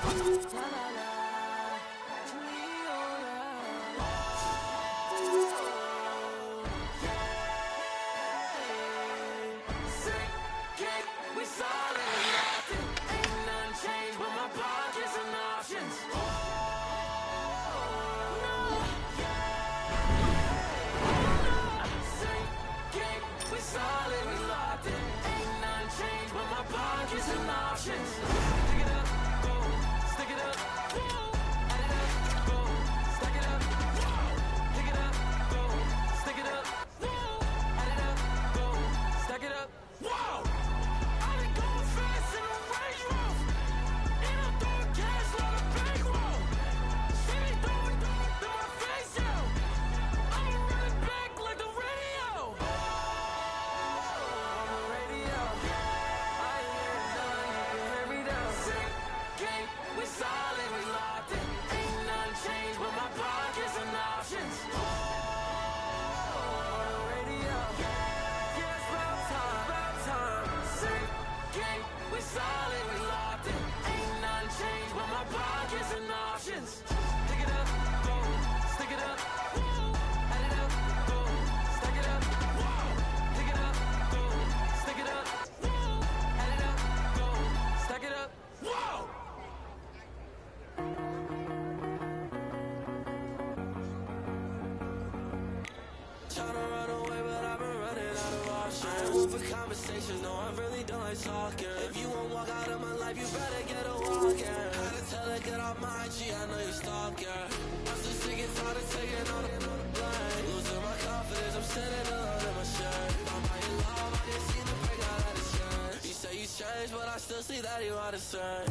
Conversations, no, I really don't like talking. If you won't walk out of my life, you better get a walk in. Had to tell her, get off my IG, I know you stalking. I'm so sick and tired of taking all the blame. Losing my confidence, I'm sitting alone in my shirt. I'm out in love, I can see the break out of the shirt. You say you changed, but I still see that you are the same.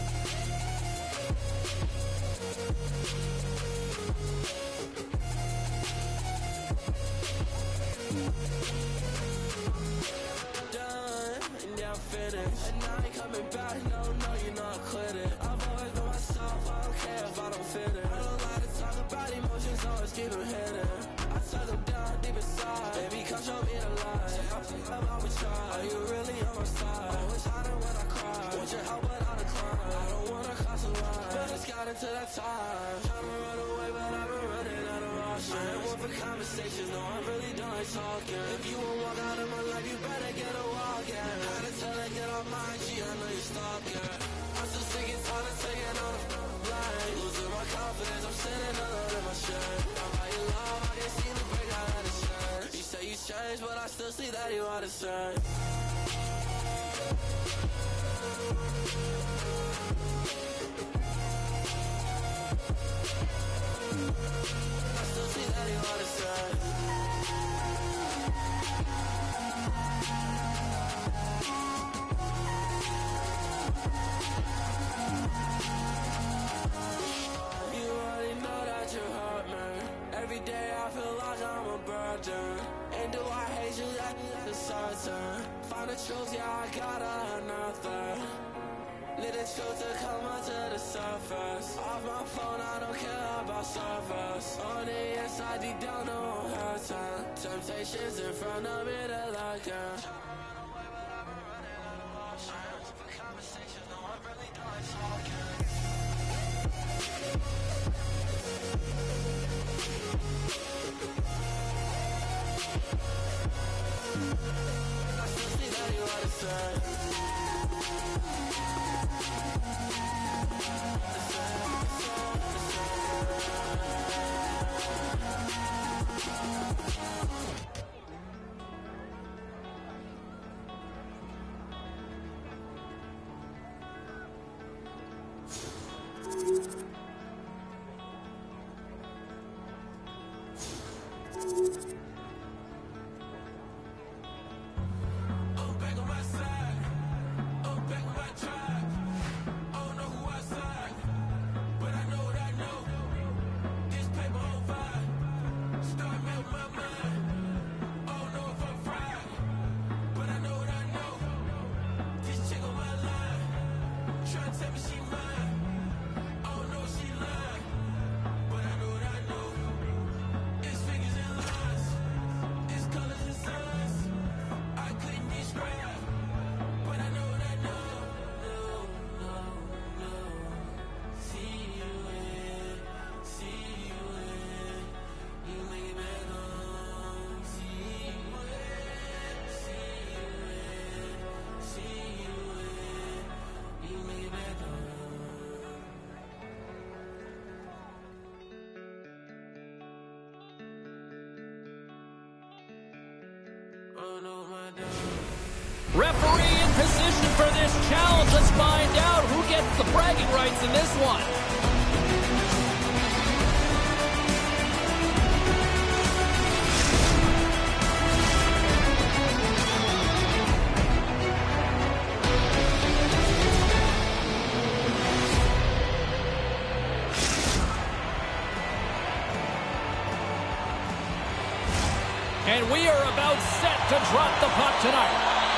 Finished. And I ain't coming back, no, you're not quitting. I've always been myself, I don't care if I don't fit it. I don't like to talk about emotions, always keep them hidden. I tuck them down deep inside, baby, come show me the light. I would try, are you really on my side? I wish I didn't when I cry, want your help but I decline. I don't wanna cross the line, but it's got into that time. Trying to run away, but I've been running out of options. I ain't one for conversations, no, I really don't like talking. If you won't walk out of my life, you better get a walk in. Had to tell her, get off my IG, I know you stalking. I'm so sick and tired of taking all the blame. Losing my confidence, I'm sitting alone in my shirt. I'm out in love, I can see the break out of the shirt. You say you changed, but I still see that you are the same. I still see that you are the same. You already know that you hurt me. Every day I feel like I'm a burden. And do I hate you? That's certain. Find the truth, yeah, I gotta nothing. Need the truth to come up to the surface. Off my phone, I don't care about service. On the inside, deep down, no one hurting. Temptations in front of me, they're lurking. For conversations, no, I really don't like talking. I still see that you are the same. Referee in position for this challenge. Let's find out who gets the bragging rights in this one. And we are about set to drop the puck tonight.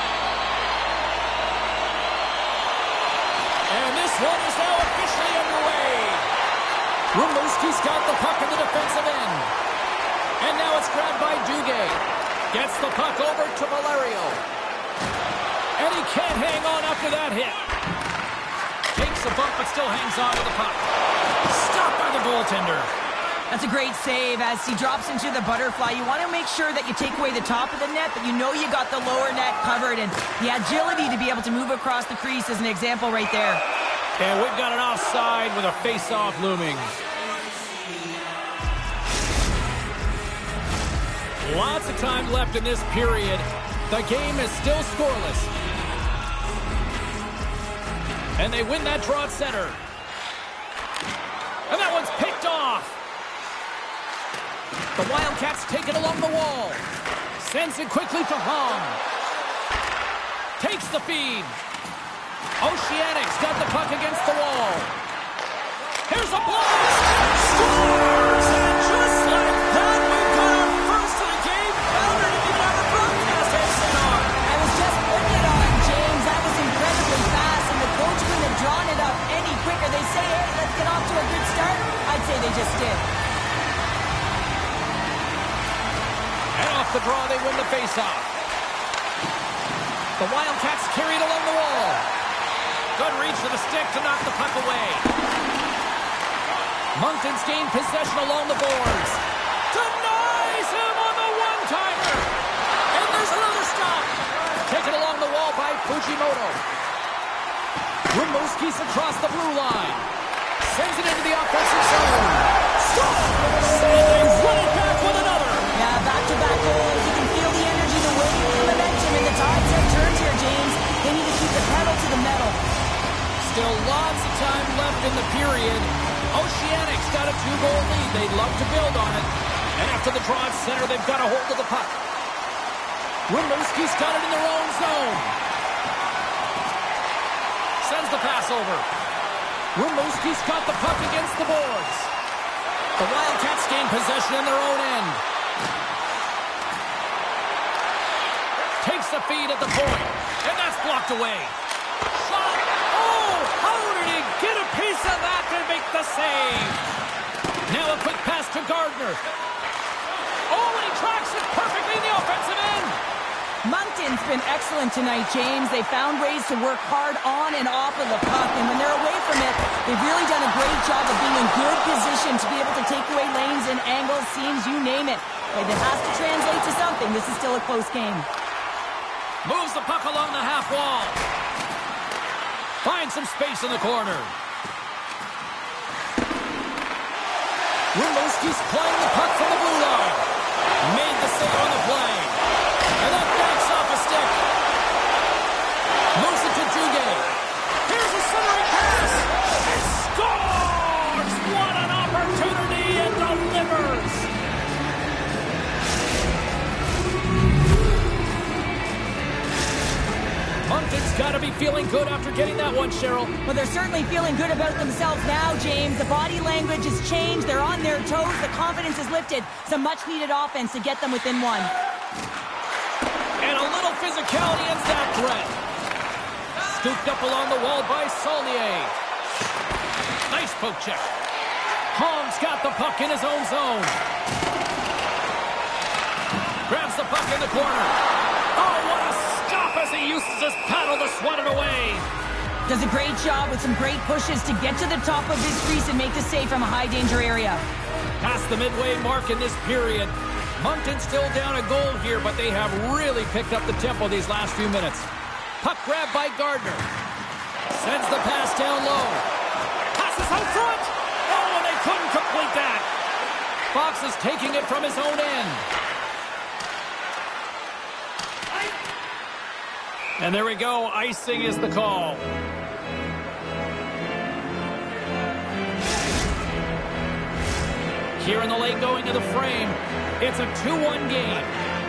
And this one is now officially underway. Rimouski's got the puck in the defensive end. And now it's grabbed by Duguay. Gets the puck over to Valerio. And he can't hang on after that hit. Takes a bump but still hangs on to the puck. Stopped by the goaltender. That's a great save as he drops into the butterfly. You want to make sure that you take away the top of the net, but you know you got the lower net covered, and the agility to be able to move across the crease is an example right there. And we've got an offside with a face-off looming. Lots of time left in this period. The game is still scoreless. And they win that draw at center. And that one's picked off. The Wildcats take it along the wall. Sends it quickly to Hong. Takes the feed. Oceanic's got the puck against the wall. Here's a blast. Scores! And just like that, we've got our first of the game. Founder didn't even have a broadcast headset on. I was just putting it on, James. That was incredibly fast, and the coach couldn't have drawn it up any quicker. They say, hey, let's get off to a good start. I'd say they just did. And off the draw, they win the faceoff. The Wildcats carried along the wall. Good reach to the stick to knock the puck away. Moncton's gained possession along the boards. Denies him on the one-timer. And there's another stop. Taken along the wall by Fujimoto. Rimouski's across the blue line. Sends it into the offensive zone. Scores! And they run it back with another. Yeah, back-to-back goals. You can feel the energy, the wave, the momentum, and the tides have turned here, James. They need to keep the pedal to the metal. Still lots of time left in the period. Oceanic's got a 2-goal lead. They'd love to build on it. And after the draw at center, they've got a hold of the puck. Rimouski's got it in their own zone. Sends the pass over. Rimouski's got the puck against the boards. The Wildcats gain possession in their own end. Takes the feed at the point. And that's blocked away. Shot. Oh, how did he get a piece of that to make the save? Now a quick pass to Gardner. Oh, and he tracks it perfectly in the offensive end. Moncton's been excellent tonight, James. They found ways to work hard on and off of the puck, and when they're away from it, they've really done a great job of being in good position to be able to take away lanes and angles, seams, you name it. But it has to translate to something. This is still a close game. Moves the puck along the half wall. Finds some space in the corner. Rimouski's playing the puck from the blue line. Made the save on the play. And that backs off a stick. Moves it to Duguay. Here's a centering pass. And scores! What an opportunity and delivers. Moncton's got to be feeling good after getting that one, Cheryl. Well, they're certainly feeling good about themselves now, James. The body language has changed. They're on their toes. The confidence is lifted. Some much-needed offense to get them within one. And a little physicality ends that threat. Scooped up along the wall by Saulnier. Nice poke check. Hong's got the puck in his own zone. Grabs the puck in the corner. Oh, what a stop as he uses his paddle to swat it away. Does a great job with some great pushes to get to the top of his crease and make the save from a high-danger area. Past the midway mark in this period. Moncton's still down a goal here, but they have really picked up the tempo these last few minutes. Puck grabbed by Gardner. Sends the pass down low. Passes out front. Oh, and they couldn't complete that. Fox is taking it from his own end. And there we go. Icing is the call. Here in the late going to the frame. It's a 2-1 game.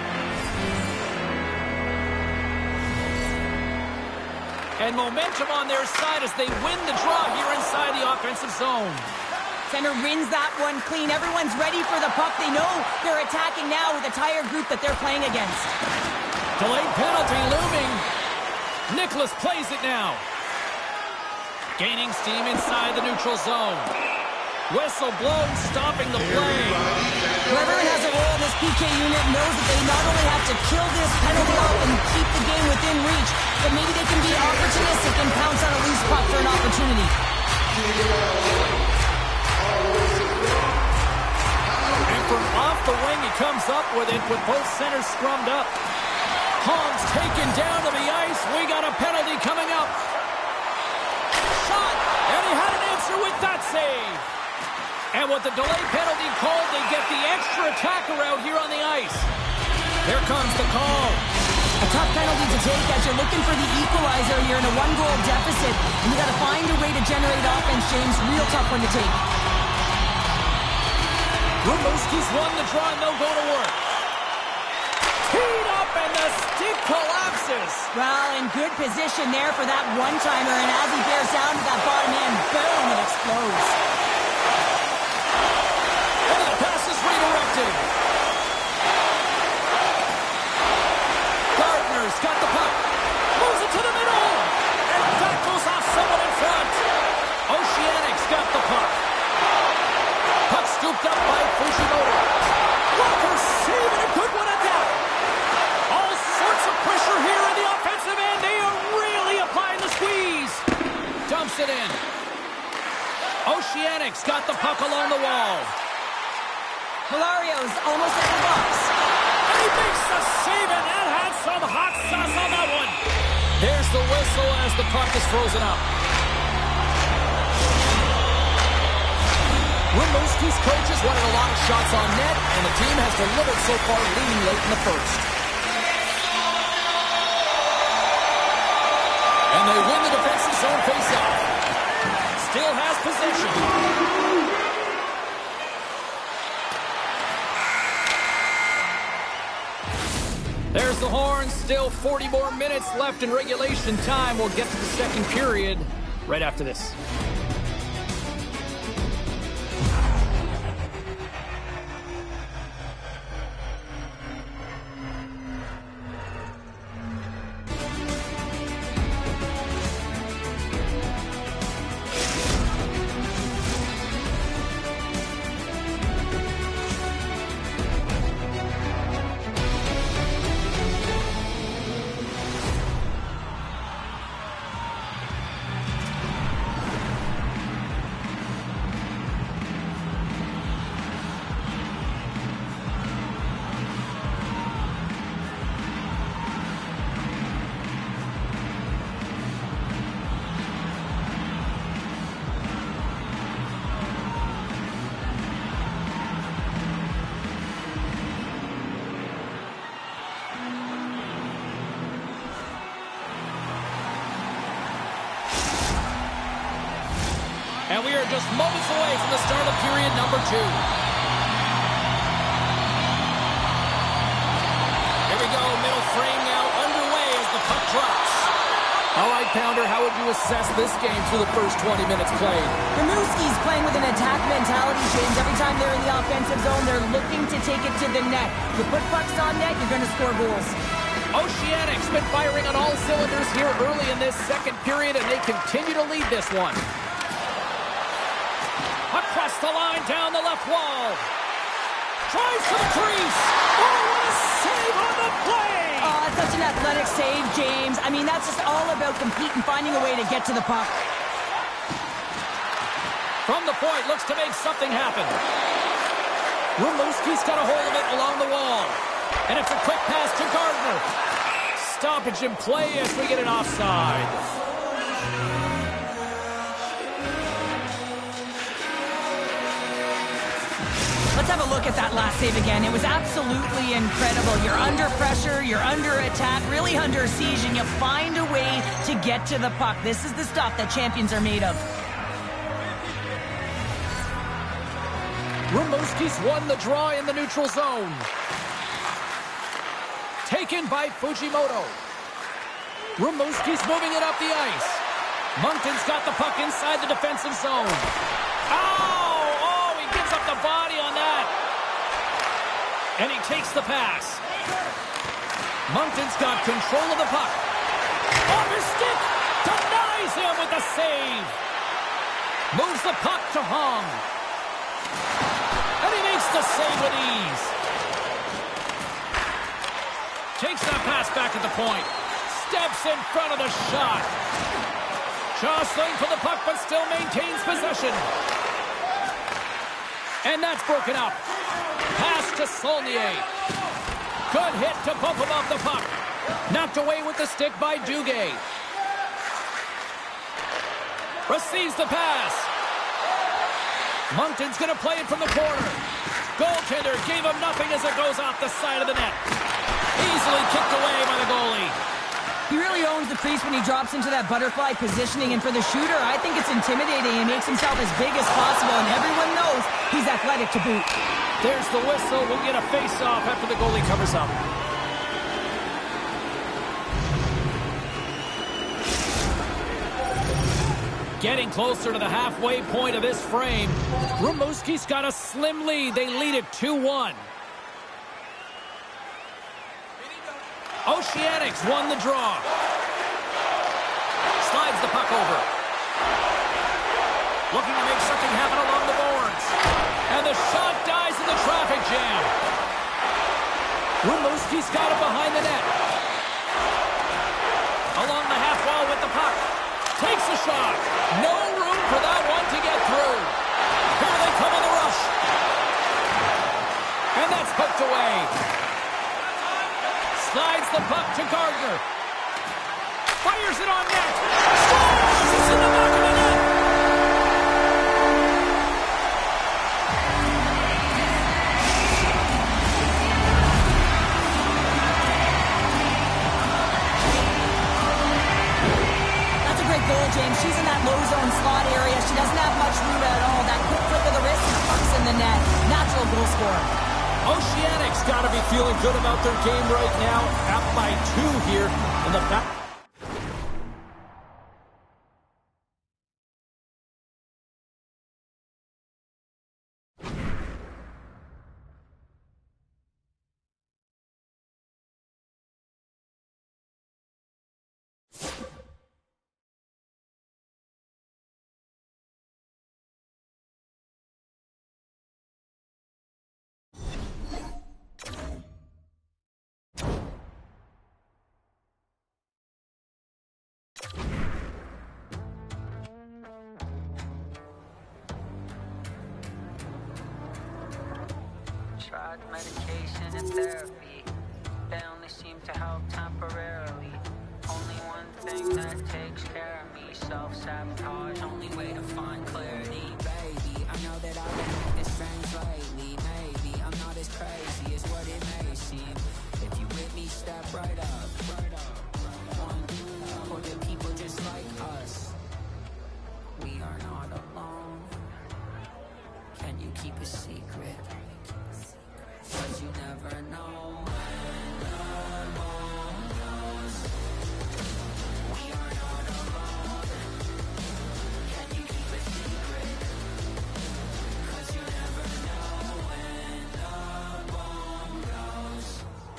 And momentum on their side as they win the draw here inside the offensive zone. Center wins that one clean. Everyone's ready for the puck. They know they're attacking now with a tired group that they're playing against. Delayed penalty looming. Nicholas plays it now. Gaining steam inside the neutral zone. Whistle blown, stopping the play. Whoever has a role in this PK unit knows that they not only have to kill this penalty off and keep the game within reach, but maybe they can be opportunistic and pounce on a loose puck for an opportunity. And from off the wing, he comes up with it with both centers scrummed up. Holmes taken down to the ice. We got a penalty coming up. Shot, and he had an answer with that save. And with the delayed penalty called, they get the extra attacker out here on the ice. Here comes the call. A tough penalty to take as you're looking for the equalizer here in a one-goal deficit. And you got to find a way to generate offense, James. Real tough one to take. Rimouski's won the draw, and they'll go to work. Teed up, and the stick collapses. Well, in good position there for that one-timer. And as he bears down to that bottom end, boom, it explodes. And the pass is redirected. Gardner's got the puck. Moves it to the middle. And that goes off someone in front. Oceanic's got the puck. Puck scooped up by Fujimoto. Walker saving a good one at that. All sorts of pressure here in the offensive end. They are really applying the squeeze. Dumps it in. Oceanic's got the puck along the wall. Hilario's almost at the box. And he makes the save, and that had some hot sauce on that one. There's the whistle as the puck is frozen up. Rimouski's coaches wanted a lot of shots on net, and the team has delivered so far, leading late in the first. And they win the defensive zone faceoff. Still has possession. There's the horn. Still 40 more minutes left in regulation time. We'll get to the second period right after this. And we are just moments away from the start of period number 2. Here we go, middle frame now underway as the puck drops. All right, Pounder, how would you assess this game through the first 20 minutes played? Rimouski's playing with an attack mentality, James. Every time they're in the offensive zone, they're looking to take it to the net. You put pucks on net, you're going to score goals. Oceanic's been firing on all cylinders here early in this second period, and they continue to lead this one. Across the line, down the left wall. Tries for the crease. Oh, what a save on the play! Oh, that's such an athletic save, James. I mean, that's just all about competing, finding a way to get to the puck. From the point, looks to make something happen. Rimouski's got a hold of it along the wall. And it's a quick pass to Gardner. Stoppage in play as we get an offside. Let's have a look at that last save again. It was absolutely incredible. You're under pressure, you're under attack, really under siege, and you find a way to get to the puck. This is the stuff that champions are made of. Rimouski's won the draw in the neutral zone. Taken by Fujimoto. Rimouski's moving it up the ice. Moncton's got the puck inside the defensive zone. Oh, he gives up the body on that. And he takes the pass. Moncton's got control of the puck. Off his stick. Denies him with the save. Moves the puck to Hong. And he makes the save with ease. Takes that pass back at the point. Steps in front of the shot. Jostling for the puck, but still maintains possession. And that's broken up. Pass to Saulnier. Good hit to bump him off the puck. Knocked away with the stick by Duguay. Receives the pass. Moncton's going to play it from the corner. Goaltender gave him nothing as it goes off the side of the net. Easily kicked away by the goalie. He really owns the crease when he drops into that butterfly positioning, and for the shooter, I think it's intimidating. He makes himself as big as possible, and everyone knows he's athletic to boot. There's the whistle. We'll get a face-off after the goalie covers up. Getting closer to the halfway point of this frame. Rimouski's got a slim lead. They lead it 2-1. Oceanics won the draw. Slides the puck over. Looking to make something happen along the boards. And the shot dies in the traffic jam. Rimouski's got it behind the net. Along the half wall with the puck. Takes a shot. No room for that one to get through. Here they come in the rush. And that's poked away. Slides the puck to Gardner. Fires it on net. Scores! It's in the back of the net. That's a great goal, James. She's in that low zone slot area. She doesn't have much room at all. That quick flip of the wrist and the puck's in the net. Natural goal scorer. Oceanics got to be feeling good about their game right now. Up by 2 here in the back. Tried medication and therapy. They only seem to help temporarily. Only one thing that takes care of me. Self-sabotage, only way to find clarity. Baby, I know that I've been acting strange lately. Maybe I'm not as crazy as what it may seem. If you with me, step right up. One, or the people just like us. We are not alone. Can you keep a secret? 'Cause you never know when the moon goes. We are not alone. Can you keep a secret? 'Cause you never know when the moon goes.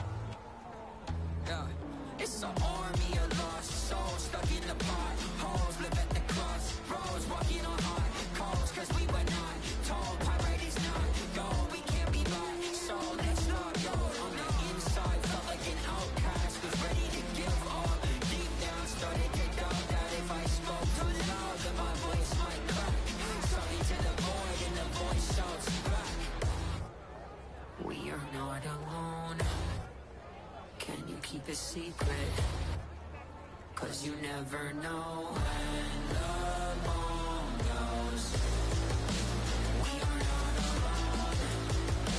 Yeah, it's an army of lost souls stuck in the pot. Holes live at the crossroads, walking on hot coals. 'Cause we were not told pirate is not gold. We can't be bought. So let's not go on the inside. Felt like an outcast, was ready to give up. Deep down, started to doubt that if I spoke too loud, then my voice might crack. Something to the void, and the voice shouts back. We are not alone. Can you keep a secret? 'Cause you never know when the moon goes. We are not alone.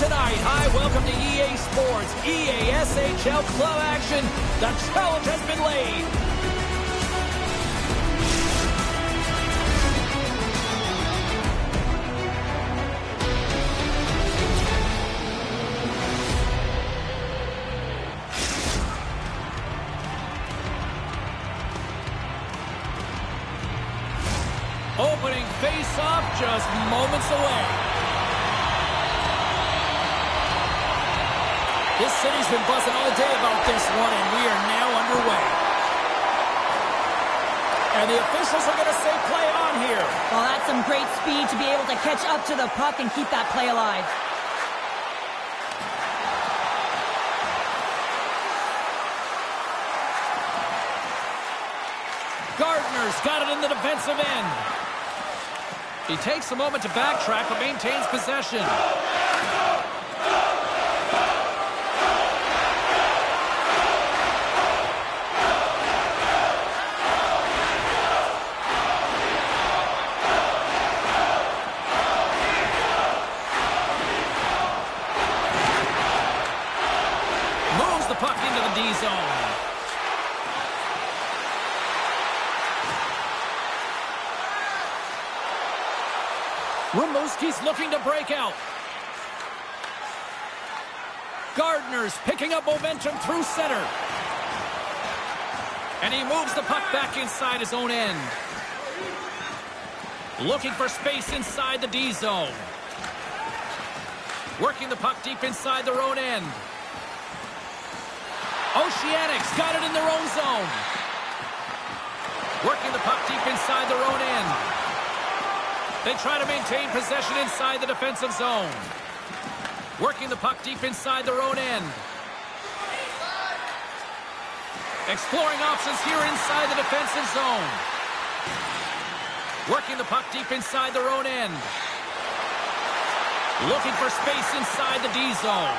tonight. Hi, welcome to EA Sports, EA SHL Club action. The challenge has been laid. Opening face-off just moments away. This city's been buzzing all day about this one, and we are now underway. And the officials are going to say play on here. Well, that's some great speed to be able to catch up to the puck and keep that play alive. Gardner's got it in the defensive end. He takes a moment to backtrack but maintains possession. Moves the puck into the D zone. Rimouski's looking to break out. Gardner's picking up momentum through center. And he moves the puck back inside his own end. Looking for space inside the D zone. Working the puck deep inside their own end. Oceanics got it in their own zone. Working the puck deep inside their own end. They try to maintain possession inside the defensive zone. Working the puck deep inside their own end. Exploring options here inside the defensive zone. Working the puck deep inside their own end. Looking for space inside the D zone.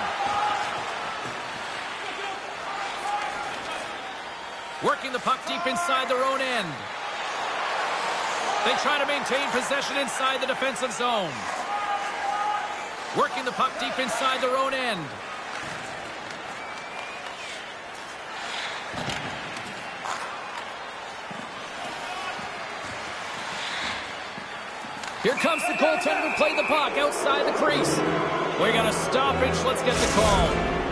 Working the puck deep inside their own end. They try to maintain possession inside the defensive zone. Working the puck deep inside their own end. Here comes the goaltender to play the puck outside the crease. We got a stoppage. Let's get the call.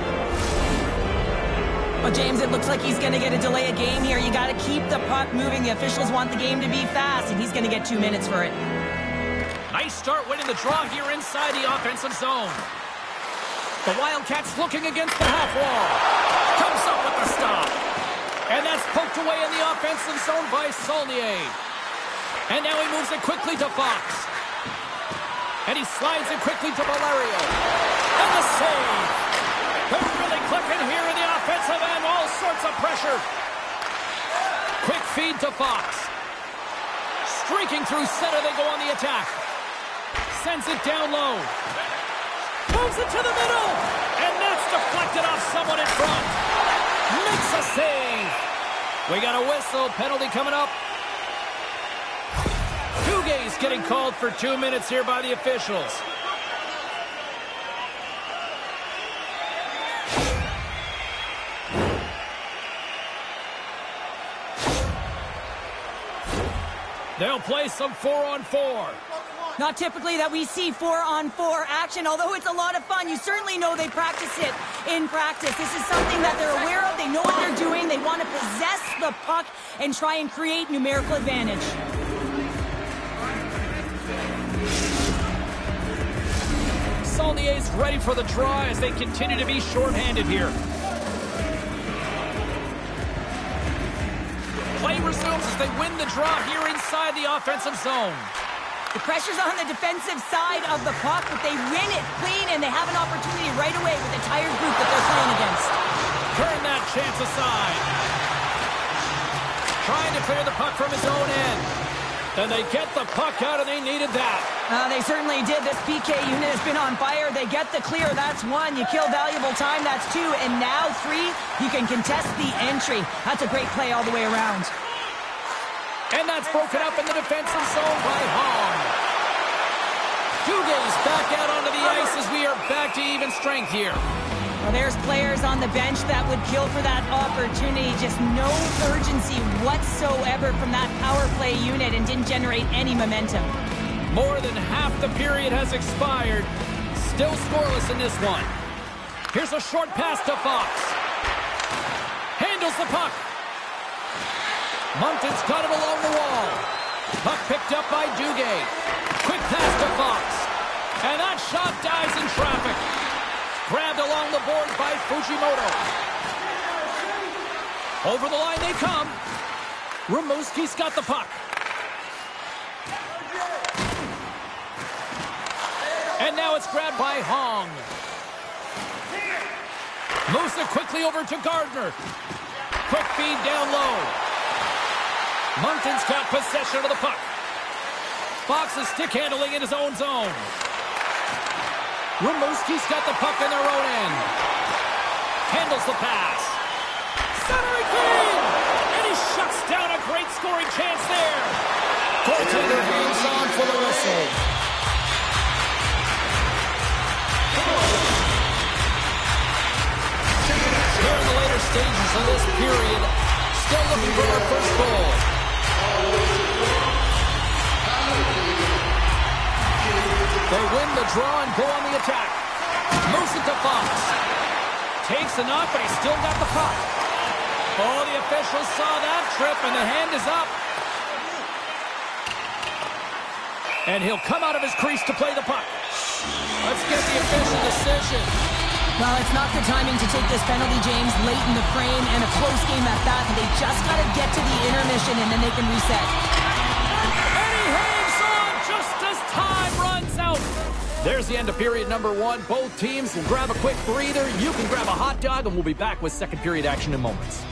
Well, James, it looks like he's going to get a delay of game here. You got to keep the puck moving. The officials want the game to be fast, and he's going to get 2 minutes for it. Nice start winning the draw here inside the offensive zone. The Wildcats looking against the half wall. Comes up with the stop. And that's poked away in the offensive zone by Saulnier. And now he moves it quickly to Fox. And he slides it quickly to Valerio. And the save. They're really clicking here in the offensive end. All sorts of pressure. Quick feed to Fox. Streaking through center, they go on the attack. Sends it down low. Moves it to the middle. And that's deflected off someone in front. Makes a save. We got a whistle. Penalty coming up. Duguay's getting called for 2 minutes here by the officials. They'll play some 4-on-4. Not typically that we see 4-on-4 action, although it's a lot of fun. You certainly know they practice it in practice. This is something that they're aware of. They know what they're doing. They want to possess the puck and try and create numerical advantage. Saulnier's ready for the draw as they continue to be shorthanded here. Play resumes as they win the draw here inside the offensive zone. The pressure's on the defensive side of the puck, but they win it clean, and they have an opportunity right away with the tired group that they're playing against. Turn that chance aside. Trying to clear the puck from his own end. And they get the puck out, and they needed that. They certainly did. This PK unit has been on fire. They get the clear. That's one. You kill valuable time. That's two. And now three, you can contest the entry. That's a great play all the way around. And that's broken up in the defensive zone by Hong. Duguay's back out onto the ice as we are back to even strength here. Well, there's players on the bench that would kill for that opportunity. Just no urgency whatsoever from that power play unit and didn't generate any momentum. More than half the period has expired. Still scoreless in this one. Here's a short pass to Fox. Handles the puck. Moncton's got it along the wall. Puck picked up by Duguay. Quick pass to Fox. And that shot dies in traffic. Grabbed along the boards by Fujimoto. Over the line they come. Rimouski's got the puck. And now it's grabbed by Hong. Moves it quickly over to Gardner. Quick feed down low. Moncton's got possession of the puck. Fox is stick handling in his own zone. Rimouski's got the puck in their own end. Handles the pass. Centering feed! And he shuts down a great scoring chance there. Goaltender hangs on for the whistle. Here in the later stages of this period, still looking for our first goal. They win the draw and go on the attack. Moves it to Fox. Takes a knock, but he's still got the puck. Oh, the officials saw that trip, and the hand is up. And he'll come out of his crease to play the puck. Let's get the official decision. Well, it's not good timing to take this penalty, James, late in the frame, and a close game at that. They just got to get to the intermission, and then they can reset. And he hangs on just as time runs out. There's the end of period number one. Both teams will grab a quick breather. You can grab a hot dog, and we'll be back with second period action in moments.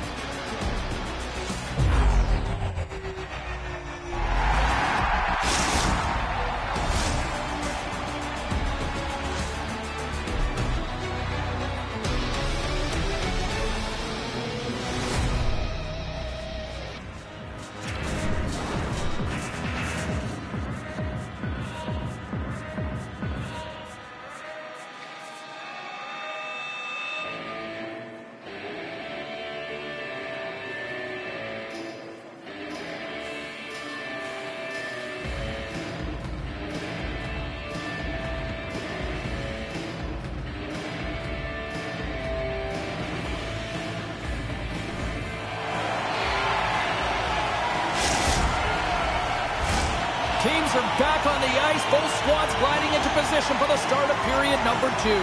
Teams are back on the ice. Both squads gliding into position for the start of period number two.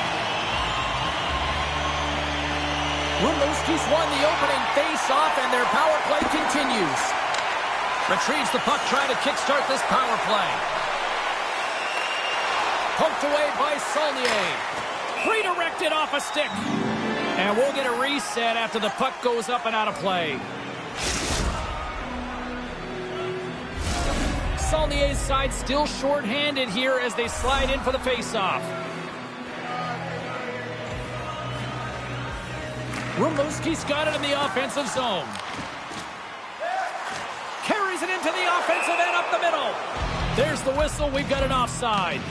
Rimouski's won the opening face-off, and their power play continues. Retrieves the puck, trying to kickstart this power play. Poked away by Saulnier. Redirected off a stick. And we'll get a reset after the puck goes up and out of play. Saulnier's side still short-handed here as they slide in for the face-off. Rimouski's got it in the offensive zone. Carries it into the offensive end up the middle. There's the whistle. We've got an offside.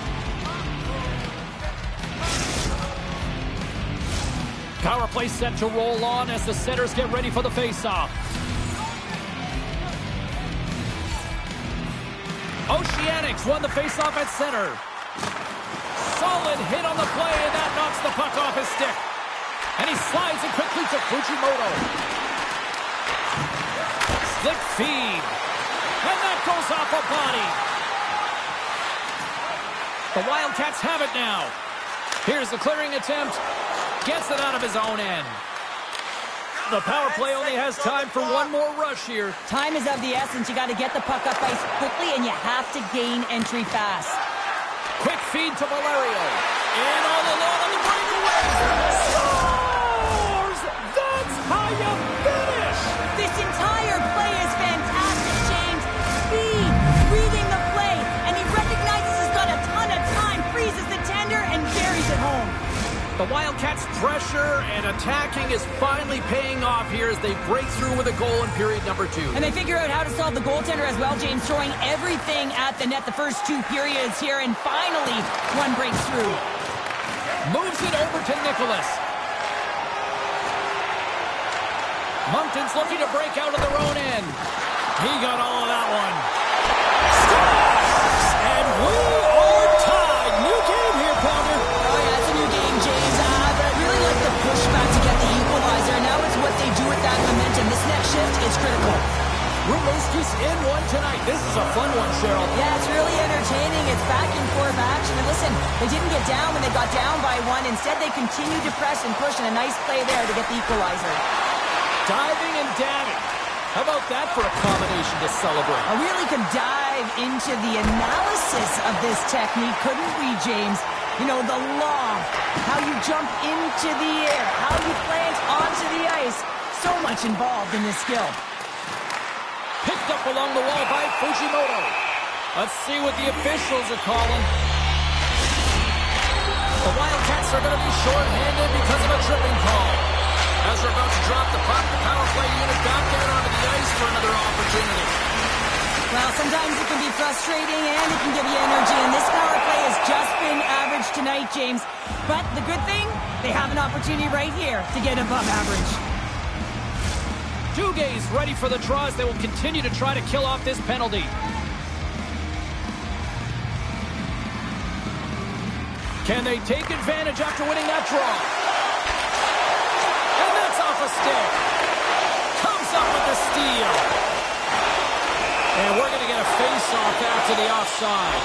Power play set to roll on as the setters get ready for the face-off. Oceanics won the face-off at center. Solid hit on the play, and that knocks the puck off his stick. And he slides it quickly to Fujimoto. Slick feed. And that goes off a body. The Wildcats have it now. Here's the clearing attempt. Gets it out of his own end. The power play only has time for one more rush here. Time is of the essence. You got to get the puck up ice quickly, and you have to gain entry fast. Quick feed to Valerio. In all alone on the breakaway. Scores! That's how you finish! This entire play is fantastic, James. Speed, reading the play, and he recognizes he's got a ton of time, freezes the tender, and buries it home. The Wildcats' pressure and attacking is finally paying off here as they break through with a goal in period number 2. And they figure out how to solve the goaltender as well, James, throwing everything at the net the first 2 periods here, and finally one breaks through. Moves it over to Nicholas. Moncton's looking to break out of their own end. He got all of that one. Scores! And we are tied. New game here, Pounder. Oh, yeah, it's a new game, James. But I really like the pushback to get the equalizer. Now it's what they do with that momentum. This next shift is critical. Rimouski's in one tonight. This is a fun one, Cheryl. Yeah, it's really entertaining. It's back and forth action. And listen, they didn't get down when they got down by 1. Instead, they continued to press and push, and a nice play there to get the equalizer. Diving and dabbing. How about that for a combination to celebrate? We really could dive into the analysis of this technique, couldn't we, James? You know, the lob, how you jump into the air, how you plant onto the ice. So much involved in this skill. Picked up along the wall by Fujimoto. Let's see what the officials are calling. The Wildcats are going to be short-handed because of a tripping call. As they're about to drop the puck, the power play unit back out onto the ice for another opportunity. Well, sometimes it can be frustrating and it can give you energy, and this power play has just been average tonight, James. But the good thing, they have an opportunity right here to get above average. Duguay's ready for the draws. They will continue to try to kill off this penalty. Can they take advantage after winning that draw? And that's off a stick. Comes up with the steal. And we're going to get a face-off after the offside.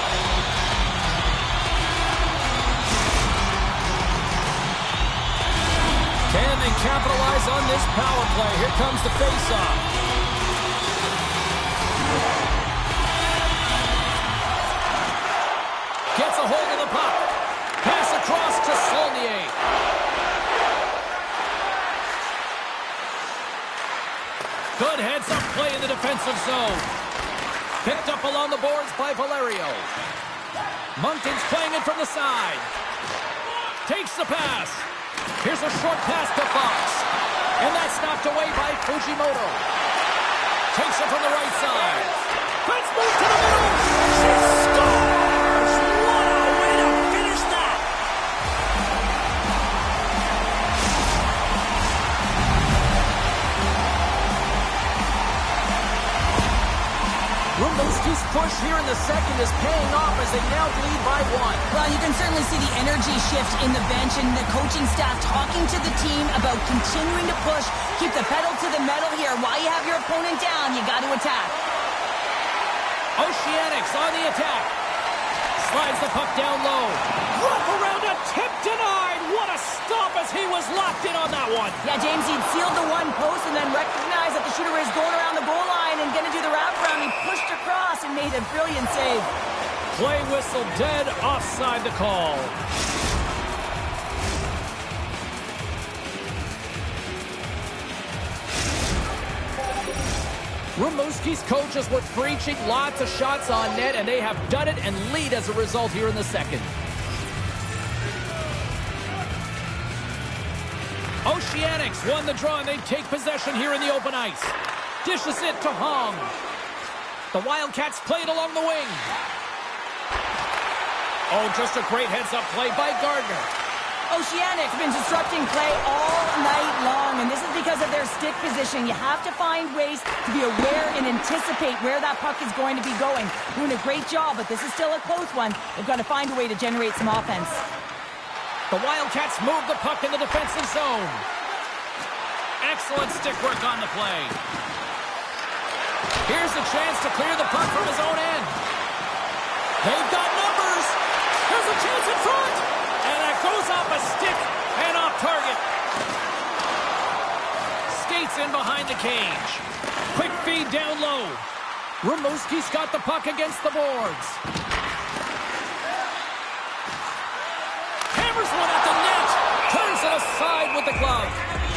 Can they capitalize on this power play? Here comes the face-off. Gets a hold of the puck. Pass across to Saulnier. Good heads-up play in the defensive zone. Picked up along the boards by Valerio. Moncton's playing it from the side. Takes the pass. Here's a short pass to Fox. And that's knocked away by Fujimoto. Takes it from the right side. Let's move to the middle. She scores! What a way to finish that! Rimouski's push here in the second is paying off as they now lead by 1. Well, you can certainly see the energy shift in the bench and the coaching staff talking to the team about continuing to push, keep the pedal to the metal here. While you have your opponent down, you got to attack. Oceanics on the attack. Slides the puck down low. Wrap around a tip denied. What a stop as he was locked in on that one. Yeah, James, he'd sealed the one post and then recognized that the shooter is going around the goal line and going to do the wraparound. He pushed across and made a brilliant save. Play whistle dead, offside the call. Rimouski's coaches were preaching lots of shots on net, and they have done it and lead as a result here in the second. Oceanics won the draw, and they take possession here in the open ice. Dishes it to Hong. The Wildcats play it along the wing. Oh, just a great heads-up play by Gardner. Oceanics been disrupting play all night long, and this is because of their stick position. You have to find ways to be aware and anticipate where that puck is going to be going. Doing a great job, but this is still a close one. They've got to find a way to generate some offense. The Wildcats move the puck in the defensive zone. Excellent stick work on the play. Here's a chance to clear the puck from his own end. They've got numbers. There's a chance in front. And that goes off a stick and off target. Skates in behind the cage. Quick feed down low. Rimouski's got the puck against the boards. Hammers one at the net. Turns it aside with the glove.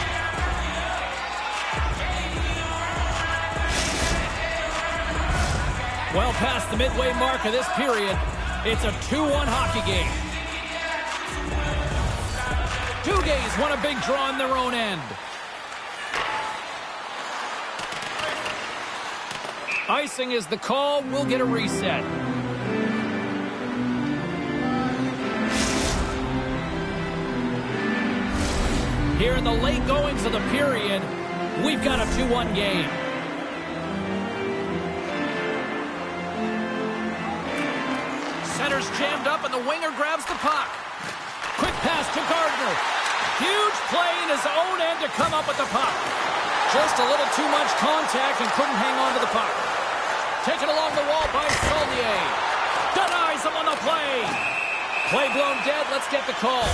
Well past the midway mark of this period, it's a 2-1 hockey game. Dugay's won a big draw on their own end. Icing is the call. We'll get a reset. Here in the late goings of the period, we've got a 2-1 game. Center's jammed up and the winger grabs the puck. Quick pass to Gardner. Huge play in his own end to come up with the puck. Just a little too much contact and couldn't hang on to the puck. Taken along the wall by Saulnier. Denies him on the play. Play blown dead. Let's get the call.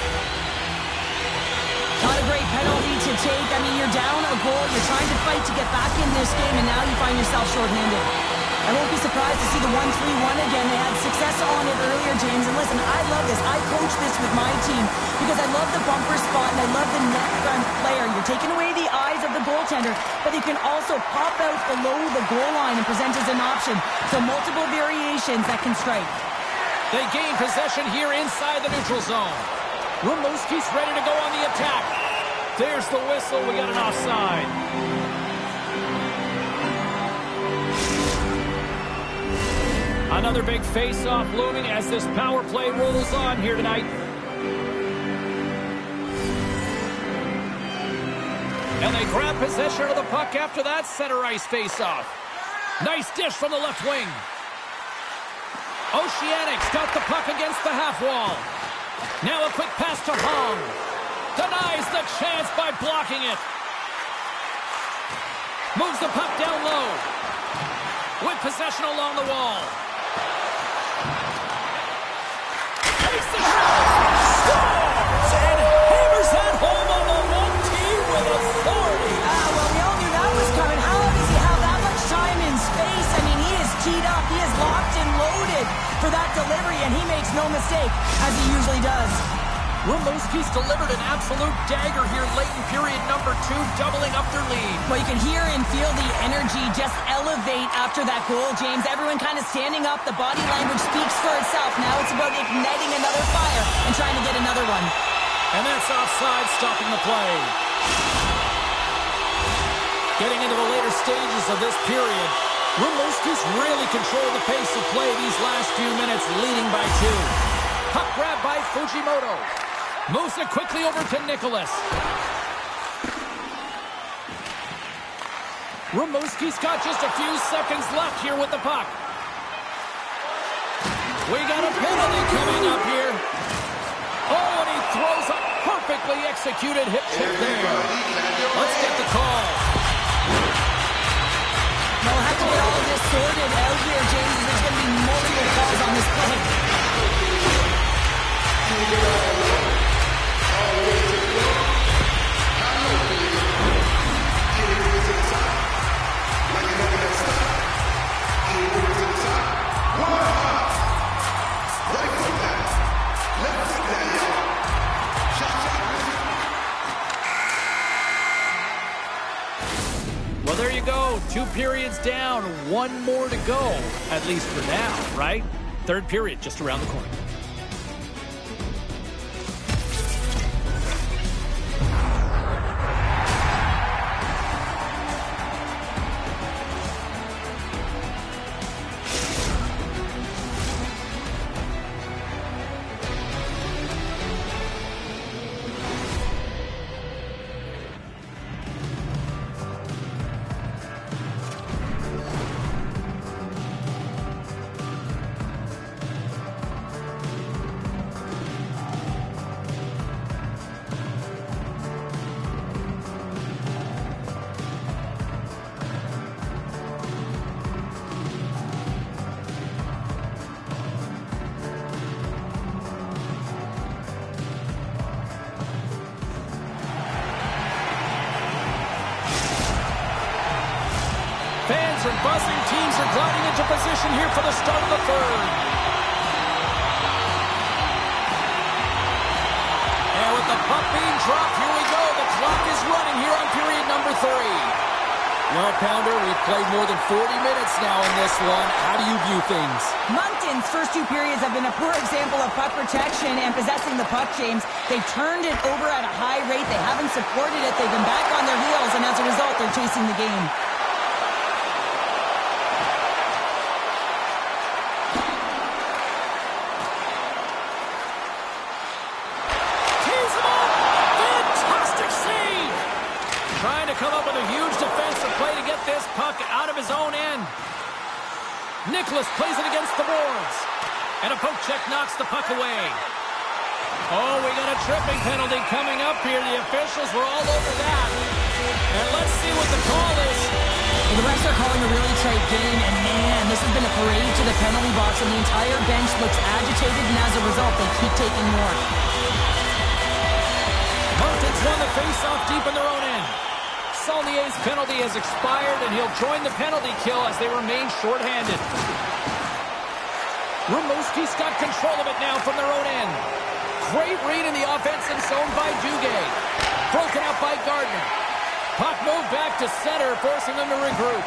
Not a great penalty to take. I mean, you're down a goal. You're trying to fight to get back in this game, and now you find yourself shorthanded. I won't be surprised to see the 1-3-1 again. They had success on it earlier, James. And listen, I love this. I coach this with my team because I love the bumper spot and I love the net front player. You're taking away the eyes of the goaltender, but you can also pop out below the goal line and present as an option. So multiple variations that can strike. They gain possession here inside the neutral zone. Rimouski's ready to go on the attack. There's the whistle. We got an offside. Another big face-off looming as this power play rolls on here tonight. And they grab possession of the puck after that center ice face-off. Nice dish from the left wing. Oceanic's got the puck against the half wall. Now a quick pass to Hong. Denies the chance by blocking it. Moves the puck down low. With possession along the wall. Takes the shot. Scores! And hammers that home on the 1T with authority. Well, we all knew that was coming. How does he have that much time and space? I mean, he is teed up. He is locked and loaded for that delivery, and he makes no mistake, as he usually does. Rimouski's delivered an absolute dagger here late in period number 2, doubling up their lead. Well, you can hear and feel the energy just elevate after that goal, James. Everyone kind of standing up. The body language speaks for itself. Now it's about igniting another fire and trying to get another one. And that's offside, stopping the play. Getting into the later stages of this period, Rimouski's really controlled the pace of play these last few minutes, leading by 2. Puck grab by Fujimoto. Moves it quickly over to Nicholas. Rimouski's got just a few seconds left here with the puck. We got a penalty coming up here. Oh, and he throws a perfectly executed hip check there. Let's get the call. We'll have to get all of this sorted out here, James. There's going to be multiple calls on this play. Well, there you go. 2 periods down, 1 more to go, at least for now, right? 3rd period just around the corner. Fans are buzzing. Teams are gliding into position here for the start of the 3rd. And with the puck being dropped, here we go. The clock is running here on period number 3. Well, Pounder, we've played more than 40 minutes now in this one. How do you view things? Moncton's first 2 periods have been a poor example of puck protection and possessing the puck, James. They've turned it over at a high rate. They haven't supported it. They've been back on their heels, and as a result, they're chasing the game. Tees him up! Fantastic save! Trying to come up with a huge defensive play to get this puck out of his own end. Nicholas plays it against the boards. And a poke check knocks the puck away. Oh, we got a tripping penalty coming up here. The officials were all over that. And let's see what the call is. Well, the refs are calling a really tight game, and man, this has been a parade to the penalty box, and the entire bench looks agitated, and as a result, they keep taking more. Moncton's won the face-off deep in their own end. Saulnier's penalty has expired, and he'll join the penalty kill as they remain shorthanded. Rimouski's got control of it now from their own end. Great read in the offensive zone by Duguay. Broken up by Gardner. Puck moved back to center, forcing them to regroup.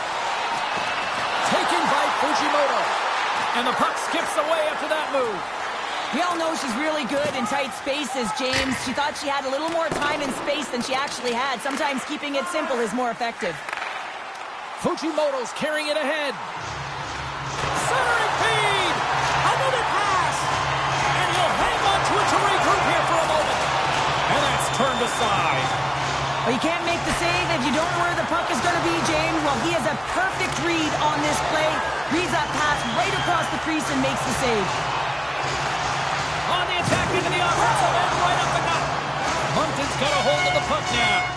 Taken by Fujimoto. And the puck skips away after that move. We all know she's really good in tight spaces, James. She thought she had a little more time and space than she actually had. Sometimes keeping it simple is more effective. Fujimoto's carrying it ahead. Centering feed! Another pass! And he'll hang on to it to regroup here for a moment. And that's turned aside. Well, you can't make the save if you don't know where the puck is going to be, James. Well, he has a perfect read on this play. Reads that pass right across the crease and makes the save. On the attack into the offensive end, right up the gut. Moncton's got a hold of the puck now.